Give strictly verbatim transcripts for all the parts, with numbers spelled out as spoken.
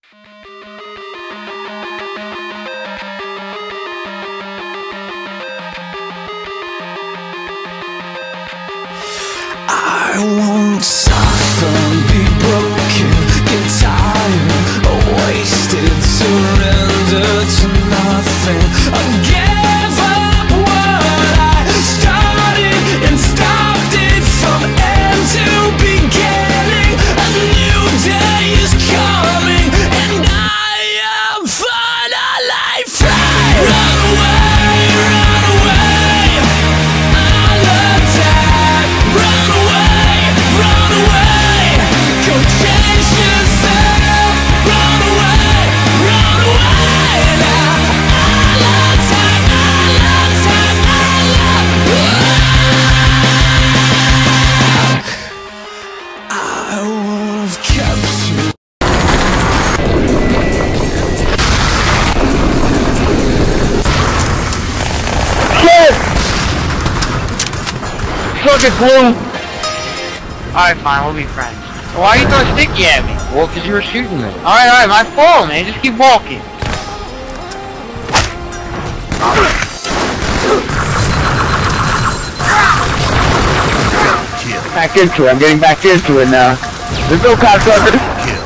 I won't suffer, be broken, get tired, wasted, surrender to nothing. I gave up what I started and stopped it from end to beginning. A new day is coming and I am finally free. Run away, run away, I'll attack. Run away, run away, go change yourself. Run away, run away now. I'll attack, I'll attack, I'll I would've kept you. Shit! Fucking glue! Alright, fine, we'll be friends. Why are you throwing sticky at me? Well, because you were shooting me. Alright, alright, my fault, man. Just keep walking. Back into it. I'm getting back into it now. There's no cocksucker.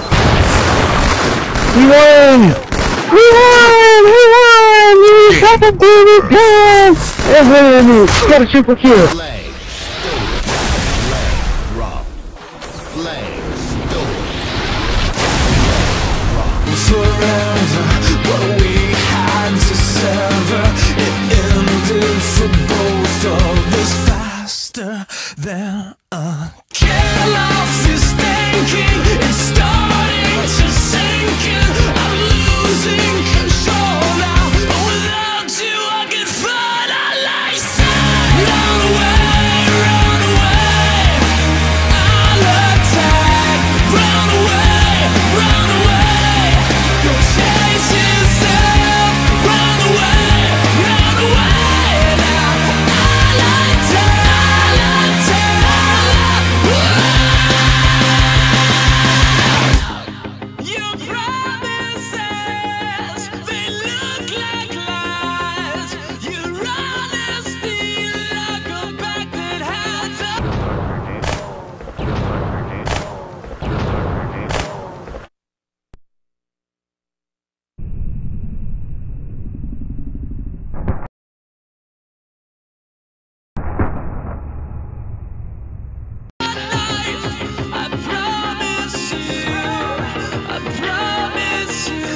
We won! We won! We won! We fucking did it! Yeah! Everybody, got a triple kill. Flag stolen. Flag dropped. Flag stolen. Forever, what we had to sever, it ended for both of us faster than a kill off is thinking. It's starting to sink in. I'm losing control now, but without you I can finally say, run away, run away, I'll attack. Run away, run away, go chase yourself. Run away, run away now. I'll attack, I'll attack, your promises, they look like lies. Your honesty like a back that had to. I promise you, I promise you,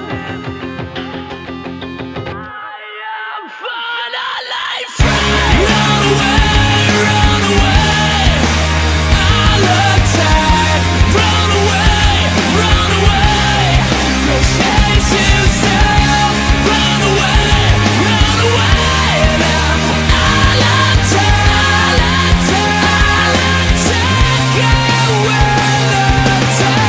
I am finally free. Run away, run away, I'll attack. Run away, run away, go chase yourself. Run away, run away now. I'll attack, I'll attack, I'll attack, I will attack.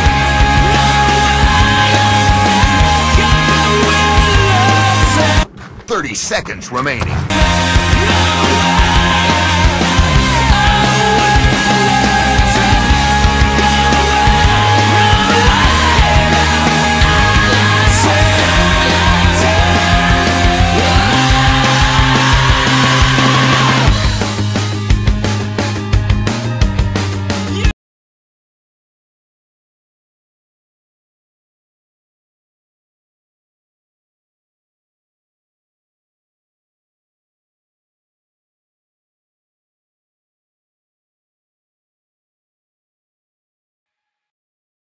I will attack. thirty seconds remaining. I